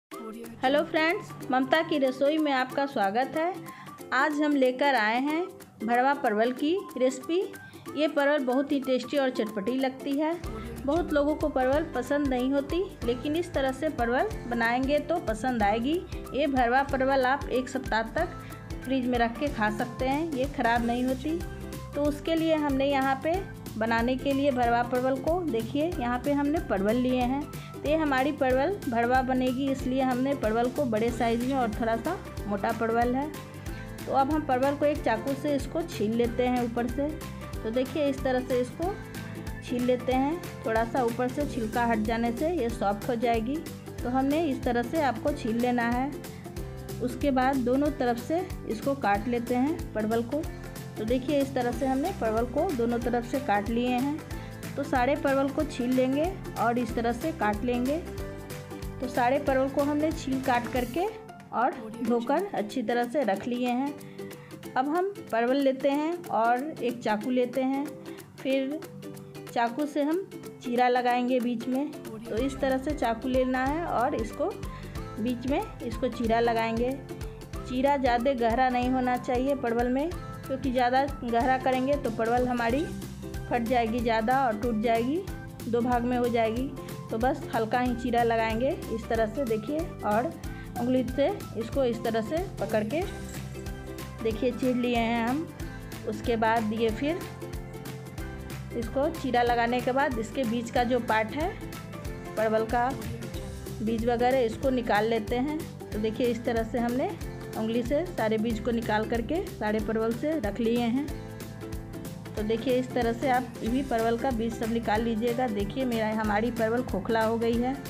Hello friends, ममता की रसोई में आपका स्वागत है। आज हम लेकर आए हैं भरवा परवल की रेसिपी। ये परवल बहुत ही टेस्टी और चटपटी लगती है। बहुत लोगों को परवल पसंद नहीं होती, लेकिन इस तरह से परवल बनाएंगे तो पसंद आएगी। ये भरवा परवल आप एक सप्ताह तक फ्रिज में रख के खा सकते हैं, ये ख़राब नहीं होती। तो उसके लिए हमने यहाँ पे बनाने के लिए भरवा परवल को देखिए, यहाँ पे हमने परवल लिए हैं। तो ये हमारी परवल भरवा बनेगी, इसलिए हमने परवल को बड़े साइज़ में और थोड़ा सा मोटा परवल है। तो अब हम परवल को एक चाकू से इसको छील लेते हैं ऊपर से। तो देखिए इस तरह से इसको छील लेते हैं। थोड़ा सा ऊपर से छिलका हट जाने से ये सॉफ्ट हो जाएगी। तो हमने इस तरह से आपको छील लेना है। उसके बाद दोनों तरफ से इसको काट लेते हैं परवल को। तो देखिए इस तरह से हमने परवल को दोनों तरफ से काट लिए हैं। तो सारे परवल को छील लेंगे और इस तरह से काट लेंगे। तो सारे परवल को हमने छील काट करके और धोकर अच्छी तरह से रख लिए हैं। अब हम परवल लेते हैं और एक चाकू लेते हैं। फिर चाकू से हम चीरा लगाएंगे बीच में। तो इस तरह से चाकू लेना है और इसको बीच में इसको चीरा लगाएंगे। चीरा ज़्यादा गहरा नहीं होना चाहिए परवल में, क्योंकि ज़्यादा गहरा करेंगे तो परवल हमारी फट जाएगी ज़्यादा और टूट जाएगी, दो भाग में हो जाएगी। तो बस हल्का ही चीरा लगाएंगे इस तरह से देखिए, और उंगली से इसको इस तरह से पकड़ के देखिए चीर लिए हैं हम। उसके बाद ये फिर इसको चीरा लगाने के बाद इसके बीच का जो पार्ट है परवल का बीज वगैरह इसको निकाल लेते हैं। तो देखिए इस तरह से हमने उंगली से सारे बीज को निकाल करके सारे परवल से रख लिए हैं। तो देखिए इस तरह से आप भी परवल का बीज सब निकाल लीजिएगा। देखिए हमारी परवल खोखला हो गई है।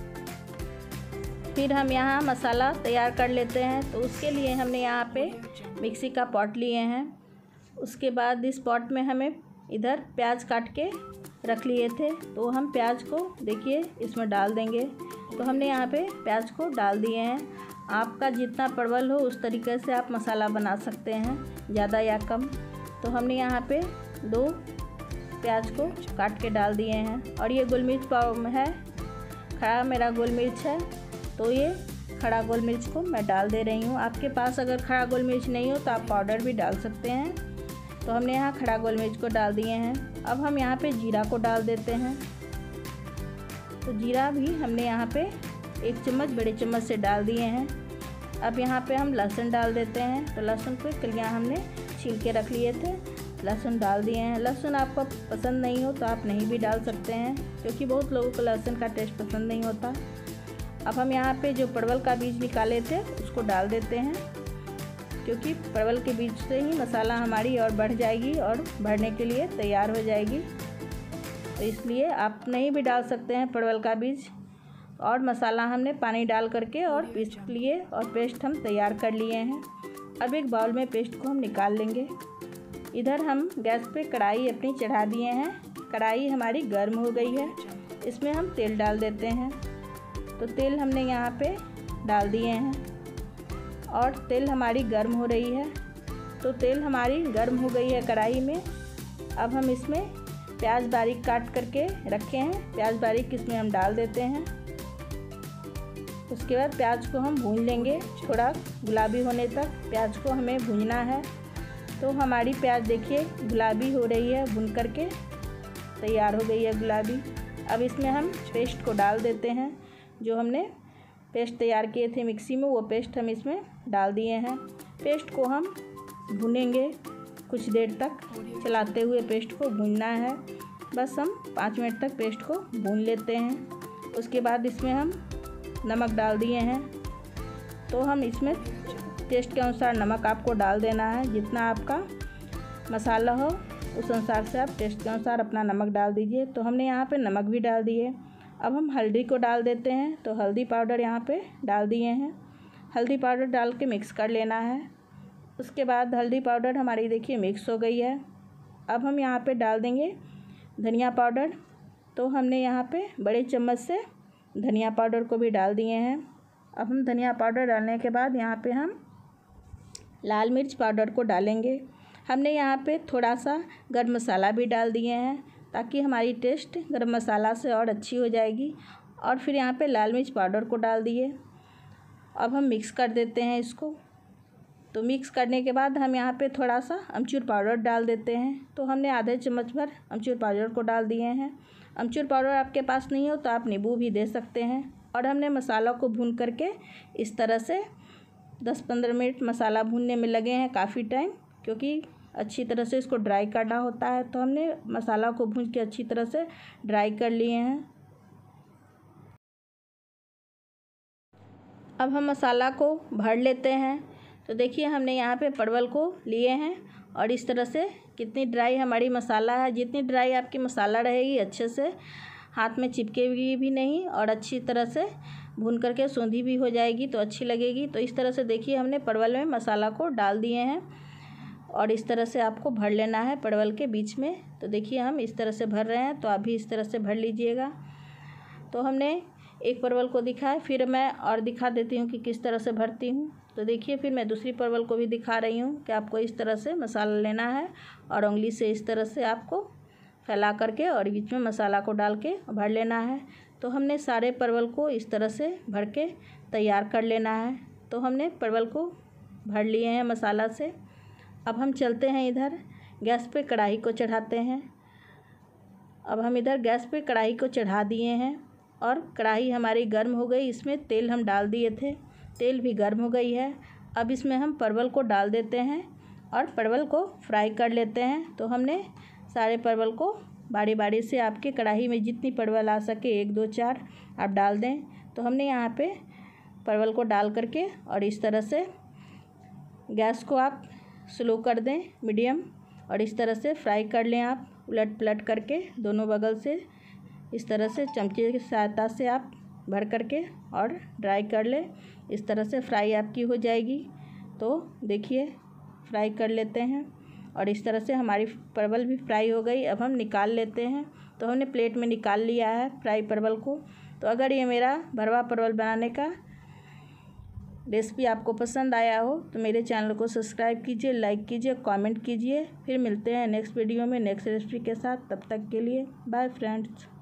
फिर हम यहाँ मसाला तैयार कर लेते हैं। तो उसके लिए हमने यहाँ पे मिक्सी का पॉट लिए हैं। उसके बाद इस पॉट में हमें इधर प्याज काट के रख लिए थे। तो हम प्याज को देखिए इसमें डाल देंगे। तो हमने यहाँ पे प्याज को डाल दिए हैं। आपका जितना परवल हो उस तरीके से आप मसाला बना सकते हैं, ज़्यादा या कम। तो हमने यहाँ पे 2 प्याज को काट के डाल दिए हैं। और ये गोल मिर्च पाउडर है, खड़ा मेरा गोल मिर्च है। तो ये खड़ा गोल मिर्च को मैं डाल दे रही हूँ। आपके पास अगर खड़ा गोल मिर्च नहीं हो तो आप पाउडर भी डाल सकते हैं। तो हमने यहाँ खड़ा गोल मिर्च को डाल दिए हैं। अब हम यहाँ पे जीरा को डाल देते हैं। तो जीरा भी हमने यहाँ पे 1 चम्मच बड़े चम्मच से डाल दिए हैं। अब यहाँ पे हम लहसुन डाल देते हैं। तो लहसुन को कलियाँ हमने छील के रख लिए थे, लहसुन डाल दिए हैं। लहसुन आपको पसंद नहीं हो तो आप नहीं भी डाल सकते हैं, क्योंकि बहुत लोगों को लहसुन का टेस्ट पसंद नहीं होता। अब हम यहाँ पे जो परवल का बीज निकाले थे उसको डाल देते हैं, क्योंकि परवल के बीज से ही मसाला हमारी और बढ़ जाएगी और भरने के लिए तैयार हो जाएगी। तो इसलिए आप नहीं भी डाल सकते हैं परवल का बीज। और मसाला हमने पानी डाल करके और पीस लिए और पेस्ट हम तैयार कर लिए हैं। अब एक बाउल में पेस्ट को हम निकाल लेंगे। इधर हम गैस पे कढ़ाई अपनी चढ़ा दिए हैं। कढ़ाई हमारी गर्म हो गई है। इसमें हम तेल डाल देते हैं। तो तेल हमने यहाँ पे डाल दिए हैं और तेल हमारी गर्म हो रही है। तो तेल हमारी गर्म हो गई है कढ़ाई में। अब हम इसमें प्याज बारीक काट करके रखे हैं, प्याज बारीक इसमें हम डाल देते हैं। उसके बाद प्याज को हम भून लेंगे, थोड़ा गुलाबी होने तक प्याज को हमें भूनना है। तो हमारी प्याज देखिए गुलाबी हो रही है, भून करके तैयार हो गई है गुलाबी। अब इसमें हम पेस्ट को डाल देते हैं। जो हमने पेस्ट तैयार किए थे मिक्सी में, वो पेस्ट हम इसमें डाल दिए हैं। पेस्ट को हम भूनेंगे कुछ देर तक, चलाते हुए पेस्ट को भूनना है। बस हम 5 मिनट तक पेस्ट को भून लेते हैं। उसके बाद इसमें हम नमक डाल दिए हैं। तो हम इसमें टेस्ट के अनुसार नमक आपको डाल देना है। जितना आपका मसाला हो उस अनुसार से आप टेस्ट के अनुसार अपना नमक डाल दीजिए। तो हमने यहाँ पे नमक भी डाल दिए। अब हम हल्दी को डाल देते हैं। तो हल्दी पाउडर यहाँ पे डाल दिए हैं। हल्दी पाउडर डाल के मिक्स कर लेना है। उसके बाद हल्दी पाउडर हमारी देखिए मिक्स हो गई है। अब हम यहाँ पे डाल देंगे धनिया पाउडर। तो हमने यहाँ पे बड़े चम्मच से धनिया पाउडर को भी डाल दिए हैं। अब हम धनिया पाउडर डालने के बाद यहाँ पे हम लाल मिर्च पाउडर को डालेंगे। हमने यहाँ पे थोड़ा सा गरम मसाला भी डाल दिए हैं, ताकि हमारी टेस्ट गरम मसाला से और अच्छी हो जाएगी। और फिर यहाँ पे लाल मिर्च पाउडर को डाल दिए। अब हम मिक्स कर देते हैं इसको। तो मिक्स करने के बाद हम यहाँ पे थोड़ा सा अमचूर पाउडर डाल देते हैं। तो हमने आधे चम्मच भर अमचूर पाउडर को डाल दिए हैं। अमचूर पाउडर आपके पास नहीं हो तो आप नींबू भी दे सकते हैं। और हमने मसाला को भून करके इस तरह से 10-15 मिनट मसाला भूनने में लगे हैं, काफ़ी टाइम, क्योंकि अच्छी तरह से इसको ड्राई करना होता है। तो हमने मसाला को भून के अच्छी तरह से ड्राई कर लिए हैं। अब हम मसाला को भर लेते हैं। तो देखिए हमने यहाँ पे परवल को लिए हैं और इस तरह से कितनी ड्राई हमारी मसाला है। जितनी ड्राई आपकी मसाला रहेगी अच्छे से हाथ में चिपकेगी भी नहीं और अच्छी तरह से भून करके सूंधी भी हो जाएगी तो अच्छी लगेगी। तो इस तरह से देखिए हमने परवल में मसाला को डाल दिए हैं और इस तरह से आपको भर लेना है परवल के बीच में। तो देखिए हम इस तरह से भर रहे हैं, तो आप भी इस तरह से भर लीजिएगा। तो हमने एक परवल को दिखाया, फिर मैं और दिखा देती हूँ कि किस तरह से भरती हूँ। तो देखिए फिर मैं दूसरी परवल को भी दिखा रही हूँ कि आपको इस तरह से मसाला लेना है और उंगली से इस तरह से आपको फैला करके और बीच में मसाला को डाल के भर लेना है। तो हमने सारे परवल को इस तरह से भर के तैयार कर लेना है। तो हमने परवल को भर लिए हैं मसाला से। अब हम चलते हैं इधर गैस पे कढ़ाई को चढ़ाते हैं। अब हम इधर गैस पे कढ़ाई को चढ़ा दिए हैं और कढ़ाई हमारी गर्म हो गई। इसमें तेल हम डाल दिए थे, तेल भी गर्म हो गई है। अब इसमें हम परवल को डाल देते हैं और परवल को फ्राई कर लेते हैं। तो हमने सारे परवल को बारी बारी से आपके कढ़ाई में जितनी परवल आ सके 1 2 4 आप डाल दें। तो हमने यहाँ पे परवल को डाल करके और इस तरह से गैस को आप स्लो कर दें, मीडियम, और इस तरह से फ्राई कर लें आप उलट पलट करके दोनों बगल से। इस तरह से चमचे की सहायता से आप भर करके और ड्राई कर लें। इस तरह से फ्राई आपकी हो जाएगी। तो देखिए फ्राई कर लेते हैं और इस तरह से हमारी परवल भी फ्राई हो गई। अब हम निकाल लेते हैं। तो हमने प्लेट में निकाल लिया है फ्राई परवल को। तो अगर ये मेरा भरवा परवल बनाने का रेसिपी आपको पसंद आया हो तो मेरे चैनल को सब्सक्राइब कीजिए, लाइक कीजिए, कमेंट कीजिए। फिर मिलते हैं नेक्स्ट वीडियो में नेक्स्ट रेसिपी के साथ। तब तक के लिए बाय फ्रेंड्स।